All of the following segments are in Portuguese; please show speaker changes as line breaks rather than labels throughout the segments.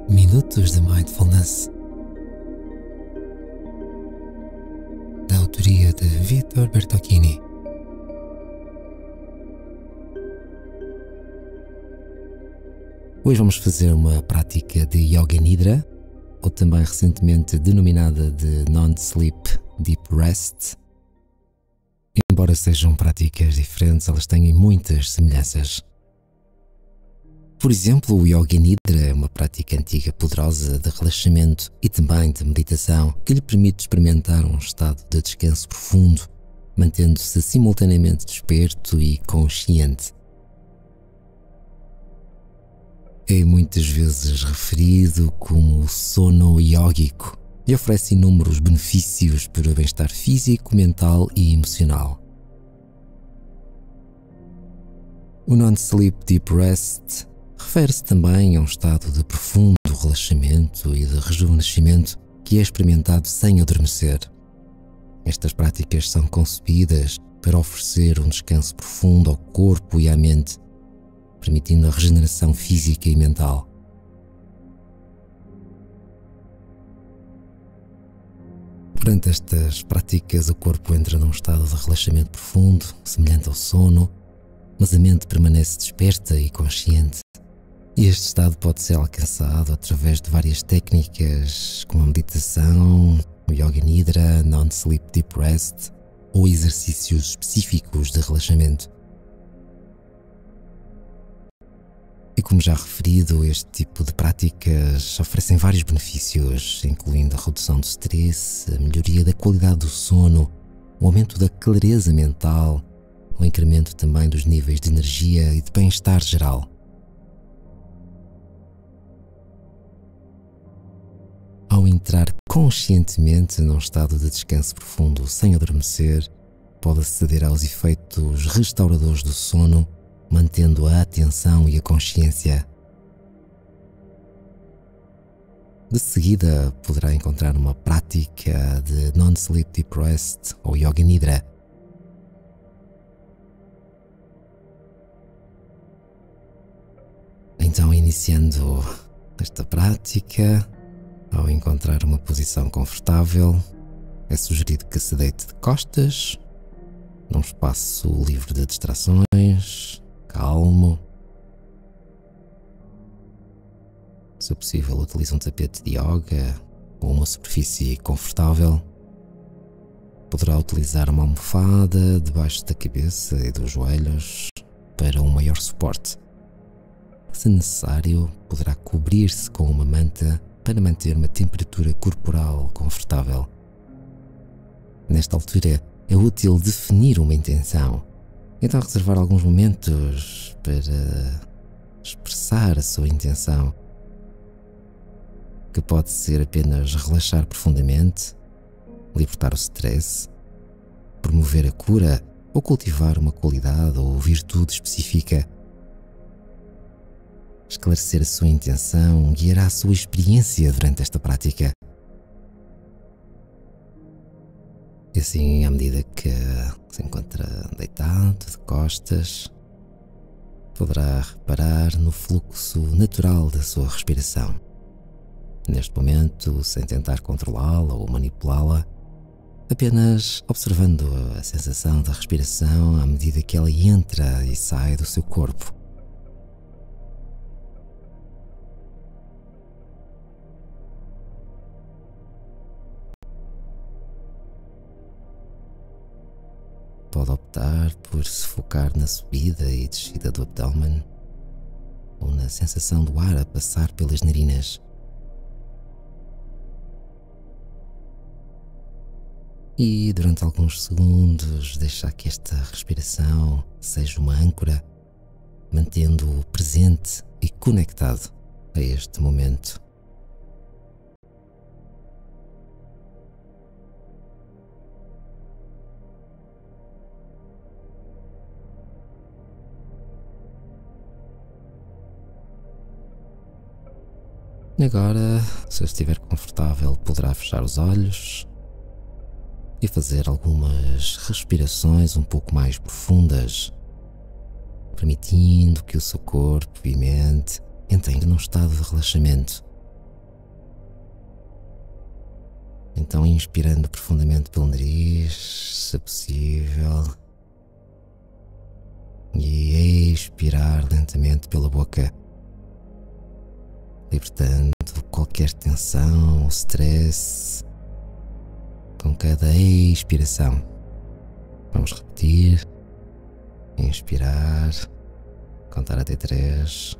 Minutos de Mindfulness, da autoria de Vítor Bertocchini. Hoje vamos fazer uma prática de Yoga Nidra, ou também recentemente denominada de Non-Sleep Deep Rest. Embora sejam práticas diferentes, elas têm muitas semelhanças. Por exemplo, o Yoga Nidra é uma prática antiga poderosa de relaxamento e também de meditação que lhe permite experimentar um estado de descanso profundo, mantendo-se simultaneamente desperto e consciente. É muitas vezes referido como o sono iógico e oferece inúmeros benefícios para o bem-estar físico, mental e emocional. O Non-Sleep Deep Rest refere-se também a um estado de profundo relaxamento e de rejuvenescimento que é experimentado sem adormecer. Estas práticas são concebidas para oferecer um descanso profundo ao corpo e à mente, permitindo a regeneração física e mental. Durante estas práticas, o corpo entra num estado de relaxamento profundo, semelhante ao sono, mas a mente permanece desperta e consciente. E este estado pode ser alcançado através de várias técnicas, como a meditação, o Yoga Nidra, Non-Sleep Deep Rest ou exercícios específicos de relaxamento. E como já referido, este tipo de práticas oferecem vários benefícios, incluindo a redução do stress, a melhoria da qualidade do sono, o aumento da clareza mental, o incremento também dos níveis de energia e de bem-estar geral. Ao entrar conscientemente num estado de descanso profundo sem adormecer, pode aceder aos efeitos restauradores do sono, mantendo a atenção e a consciência. De seguida, poderá encontrar uma prática de Non-Sleep Deep Rest ou Yoga Nidra. Então, iniciando esta prática, ao encontrar uma posição confortável, é sugerido que se deite de costas, num espaço livre de distrações, calmo. Se possível, utilize um tapete de yoga ou uma superfície confortável. Poderá utilizar uma almofada debaixo da cabeça e dos joelhos para um maior suporte. Se necessário, poderá cobrir-se com uma manta para manter uma temperatura corporal confortável. Nesta altura, é útil definir uma intenção, então reservar alguns momentos para expressar a sua intenção, que pode ser apenas relaxar profundamente, libertar o stress, promover a cura ou cultivar uma qualidade ou virtude específica. Esclarecer a sua intenção guiará a sua experiência durante esta prática. E assim, à medida que se encontra deitado, de costas, poderá reparar no fluxo natural da sua respiração. Neste momento, sem tentar controlá-la ou manipulá-la, apenas observando a sensação da respiração à medida que ela entra e sai do seu corpo. Pode optar por se focar na subida e descida do abdômen ou na sensação do ar a passar pelas narinas. E durante alguns segundos deixar que esta respiração seja uma âncora, mantendo-o presente e conectado a este momento. Agora, se estiver confortável, poderá fechar os olhos e fazer algumas respirações um pouco mais profundas, permitindo que o seu corpo e mente entrem num estado de relaxamento Então, inspirando profundamente pelo nariz, se possível, e expirar lentamente pela boca, libertando qualquer tensão ou stress com cada expiração. Vamos repetir, inspirar, contar até 3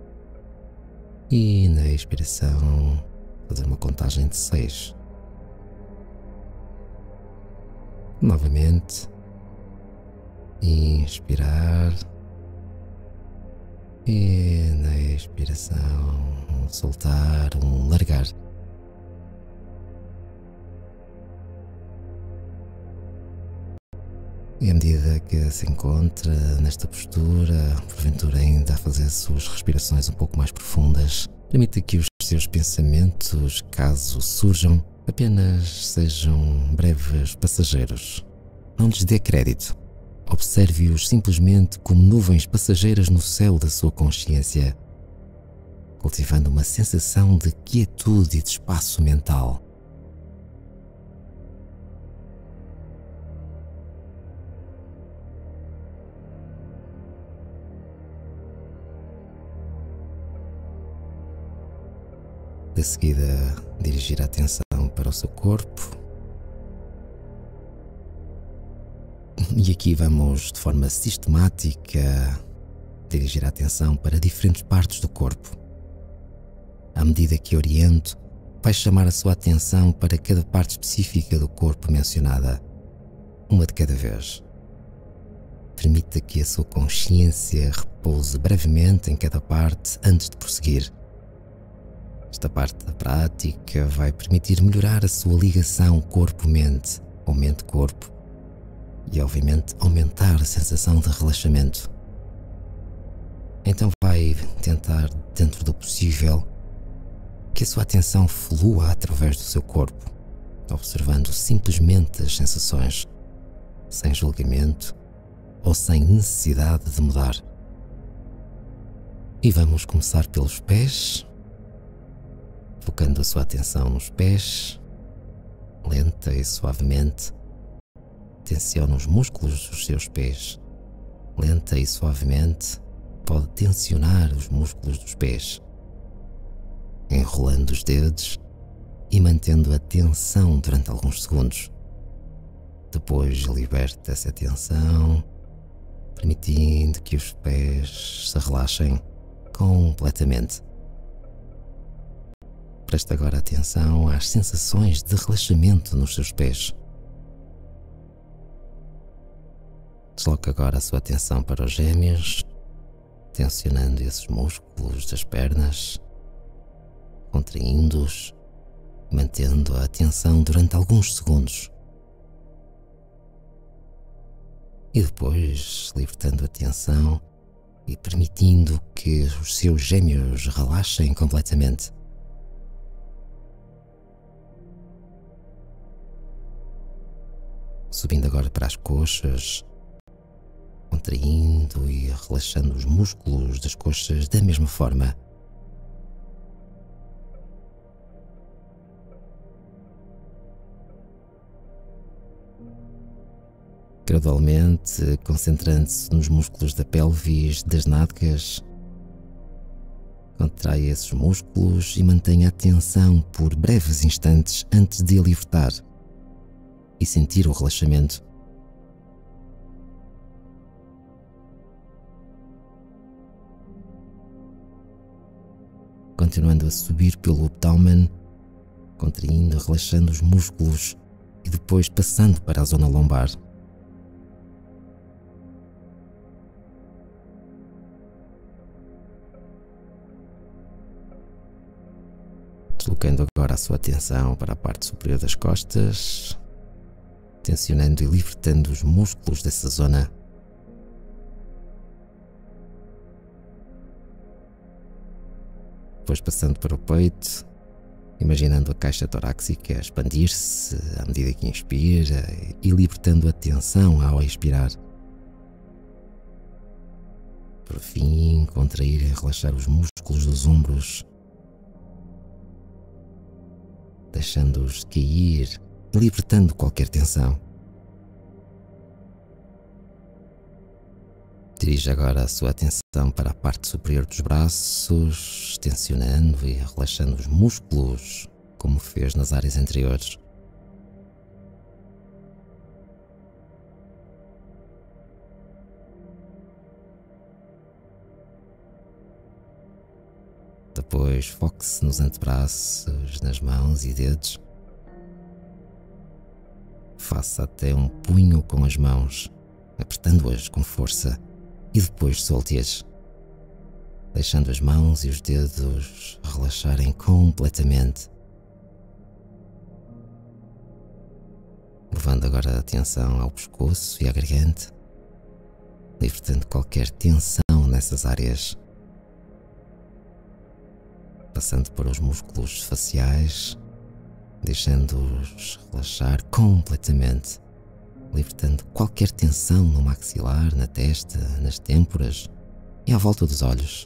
e na expiração fazer uma contagem de 6. Novamente, inspirar e na expiração soltar, largar. E à medida que se encontra nesta postura, porventura ainda a fazer suas respirações um pouco mais profundas, permita que os seus pensamentos, caso surjam, apenas sejam breves passageiros. Não lhes dê crédito. Observe-os simplesmente como nuvens passageiras no céu da sua consciência, cultivando uma sensação de quietude e de espaço mental. De seguida, dirigir a atenção para o seu corpo. E aqui vamos, de forma sistemática, dirigir a atenção para diferentes partes do corpo. À medida que oriento, vai chamar a sua atenção para cada parte específica do corpo mencionada, uma de cada vez. Permita que a sua consciência repouse brevemente em cada parte antes de prosseguir. Esta parte da prática vai permitir melhorar a sua ligação corpo-mente ou mente-corpo e, obviamente, aumentar a sensação de relaxamento. Então vai tentar, dentro do possível, que a sua atenção flua através do seu corpo, observando simplesmente as sensações, sem julgamento ou sem necessidade de mudar. E vamos começar pelos pés, focando a sua atenção nos pés, lenta e suavemente. Tensiona os músculos dos seus pés. Lenta e suavemente pode tensionar os músculos dos pés, enrolando os dedos e mantendo a tensão durante alguns segundos. Depois liberta essa tensão, permitindo que os pés se relaxem completamente. Preste agora atenção às sensações de relaxamento nos seus pés. Desloque agora a sua atenção para os gêmeos, tensionando esses músculos das pernas, contraindo-os, mantendo a atenção durante alguns segundos. E depois libertando a tensão e permitindo que os seus gêmeos relaxem completamente. Subindo agora para as coxas, contraindo e relaxando os músculos das coxas da mesma forma. Gradualmente, concentrando-se nos músculos da pelvis, das nádegas, contrai esses músculos e mantenha a tensão por breves instantes antes de a libertar e sentir o relaxamento. Continuando a subir pelo abdômen, contraindo e relaxando os músculos e depois passando para a zona lombar. Deslocando agora a sua atenção para a parte superior das costas, tensionando e libertando os músculos dessa zona. Depois passando para o peito, imaginando a caixa torácica expandir-se à medida que inspira e libertando a tensão ao expirar. Por fim, contrair e relaxar os músculos dos ombros. deixando-os cair, libertando qualquer tensão. Dirige agora a sua atenção para a parte superior dos braços, tensionando e relaxando os músculos, como fez nas áreas anteriores. Depois foque-se nos antebraços, nas mãos e dedos. Faça até um punho com as mãos, apertando-as com força e depois solte-as, deixando as mãos e os dedos relaxarem completamente. Levando agora a atenção ao pescoço e à garganta, libertando qualquer tensão nessas áreas. Passando por os músculos faciais, deixando-os relaxar completamente, libertando qualquer tensão no maxilar, na testa, nas têmporas e à volta dos olhos.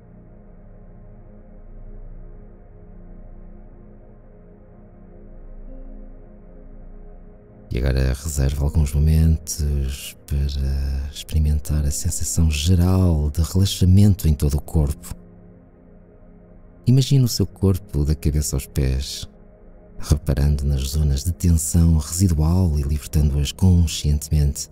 E agora reserve alguns momentos para experimentar a sensação geral de relaxamento em todo o corpo. Imagine o seu corpo da cabeça aos pés, reparando nas zonas de tensão residual e libertando-as conscientemente.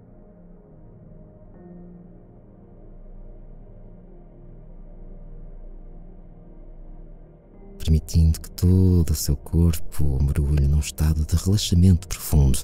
Permitindo que todo o seu corpo mergulhe num estado de relaxamento profundo.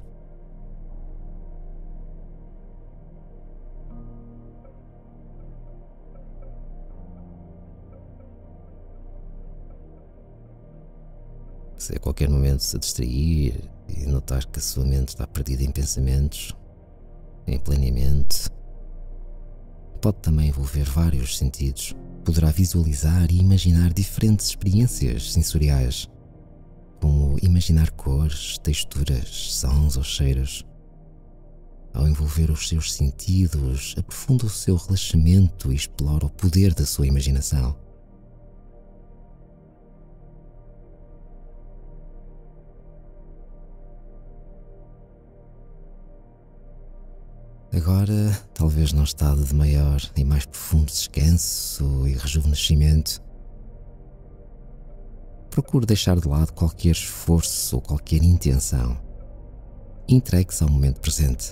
Se a qualquer momento se distrair e notar que a sua mente está perdida em pensamentos, em planeamento, pode também envolver vários sentidos. Poderá visualizar e imaginar diferentes experiências sensoriais, como imaginar cores, texturas, sons ou cheiros. Ao envolver os seus sentidos, aprofunda o seu relaxamento e explora o poder da sua imaginação. Agora, talvez num estado de maior e mais profundo descanso e rejuvenescimento, procure deixar de lado qualquer esforço ou qualquer intenção. Entregue-se ao momento presente.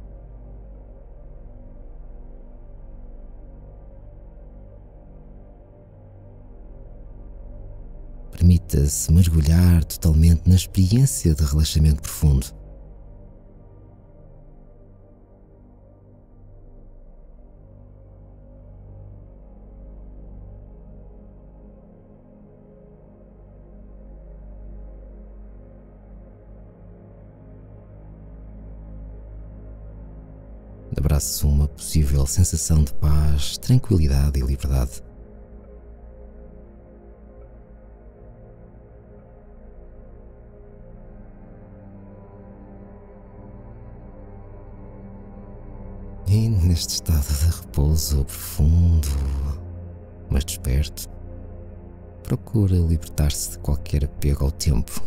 Permita-se mergulhar totalmente na experiência de relaxamento profundo. Abrace uma possível sensação de paz, tranquilidade e liberdade. E neste estado de repouso profundo, mas desperto, procura libertar-se de qualquer apego ao tempo.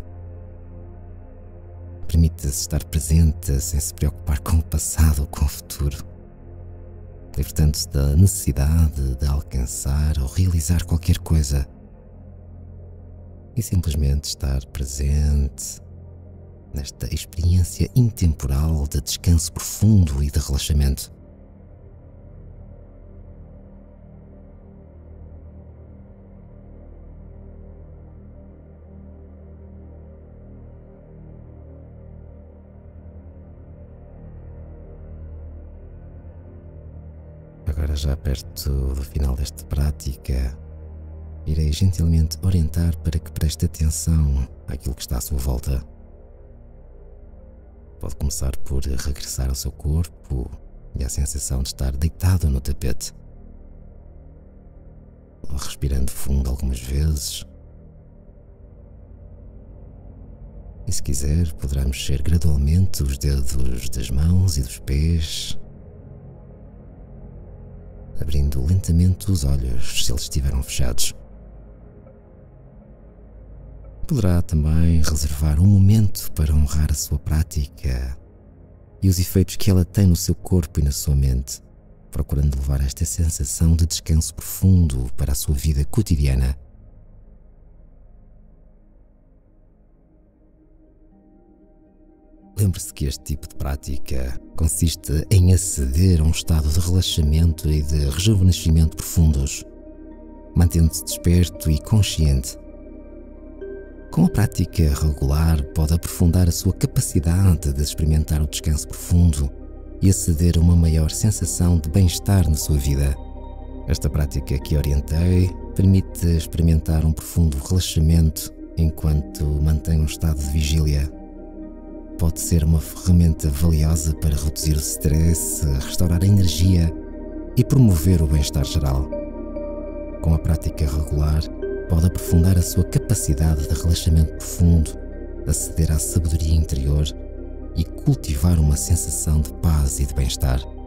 Permita-se estar presente sem se preocupar com o passado ou com o futuro, libertando-se da necessidade de alcançar ou realizar qualquer coisa e simplesmente estar presente nesta experiência intemporal de descanso profundo e de relaxamento. Agora, já perto do final desta prática, irei gentilmente orientar para que preste atenção àquilo que está à sua volta. Pode começar por regressar ao seu corpo e à sensação de estar deitado no tapete, respirando fundo algumas vezes. E se quiser, poderá mexer gradualmente os dedos das mãos e dos pés, abrindo lentamente os olhos se eles estiveram fechados. Poderá também reservar um momento para honrar a sua prática e os efeitos que ela tem no seu corpo e na sua mente, procurando levar esta sensação de descanso profundo para a sua vida cotidiana. Lembre-se que este tipo de prática consiste em aceder a um estado de relaxamento e de rejuvenescimento profundos, mantendo-se desperto e consciente. Com a prática regular, pode aprofundar a sua capacidade de experimentar o descanso profundo e aceder a uma maior sensação de bem-estar na sua vida. Esta prática que orientei permite experimentar um profundo relaxamento enquanto mantém um estado de vigília. Pode ser uma ferramenta valiosa para reduzir o stress, restaurar a energia e promover o bem-estar geral. Com a prática regular, pode aprofundar a sua capacidade de relaxamento profundo, aceder à sabedoria interior e cultivar uma sensação de paz e de bem-estar.